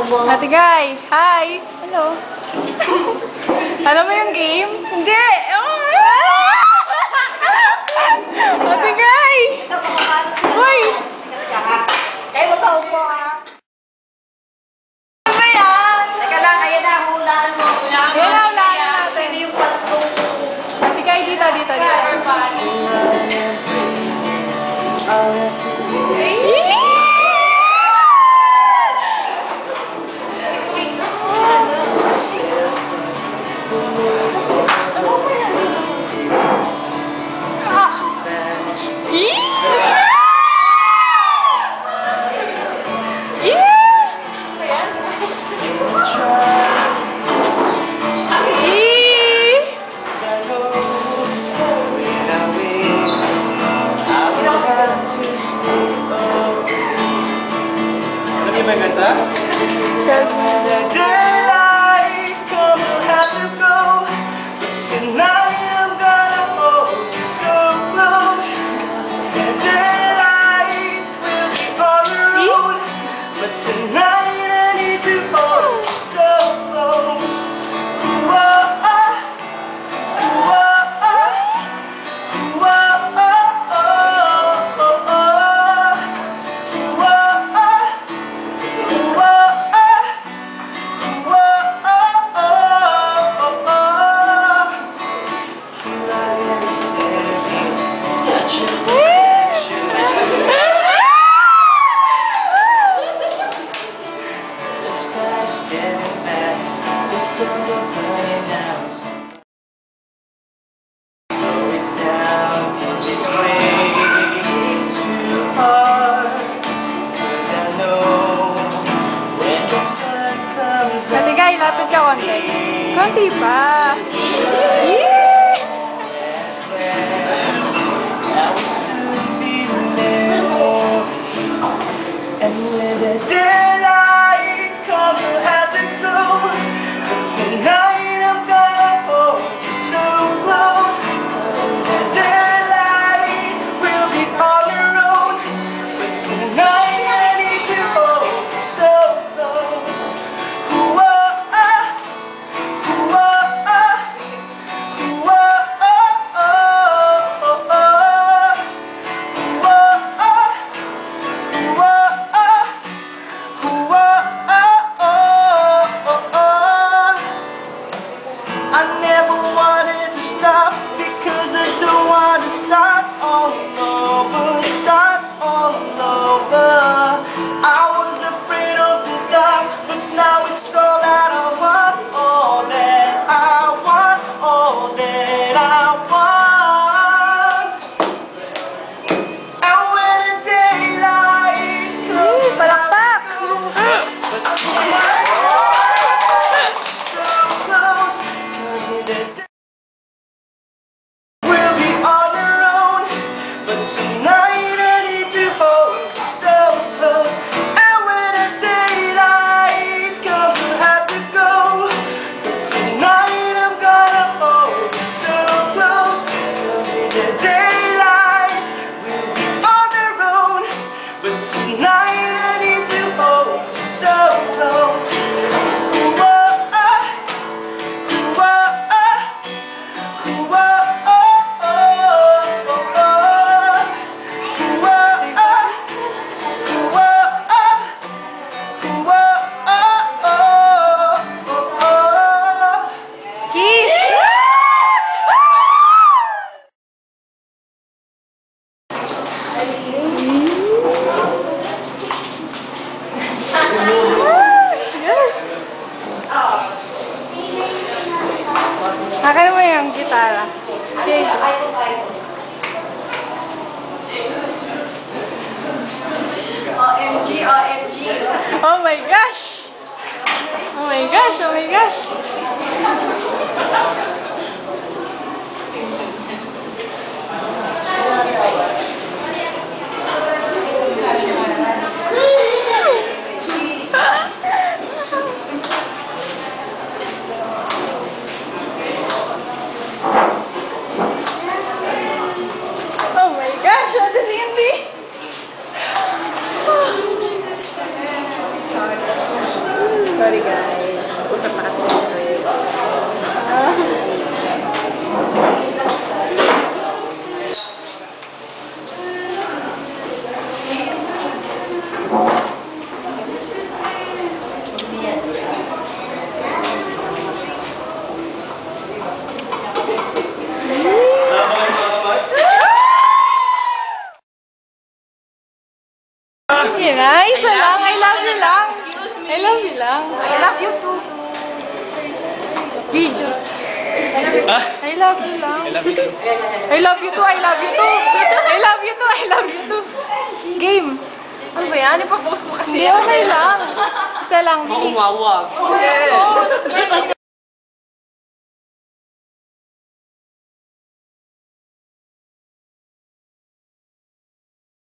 Ate Guy, hi! Hello! Alam mo yung game? Hindi! Ate Guy! Hoy! Kayo magkaupo po ha. Ano ba yan? Teka lang, ayan na, hulaan mo. Yan na, hulaan natin. Sino yung pads ko? Ate Guy, dito. Ate Guy, lapit ka konti. Konti pa. And when the daylight comes, I'll have to go. But tonight I'm gonna hold you so close. The daylight will be on your own. But tonight I need to hold you so close. I never wanted to stop because I don't want to start all over. I was afraid of the dark, but now it's all that I want, all that I want, all that I want. And when the daylight comes, Palakpak! but tonight so close. We'll be on our own, but tonight I need to hold you so close. And when the daylight comes, we'll have to go. But tonight I'm gonna hold you so close. 'Cause in the daylight we'll be on our own, but tonight I need to hold you so close. Akin mo yung gitara. Okay. OMG, OMG. Oh my gosh! Oh my gosh, oh my gosh! Oh my gosh, Ate Cindy! Sorry guys. Usap na kasi kami. Sige na, isa lang. I love you lang. I love you lang. I love you too. Video. I love you lang. I love you too. I love you too. I love you too. I love you too. I love you too. Game. Ano ba yan? Ipapost mo kasi. Hindi, okay lang. Isa lang. Umawag. Post!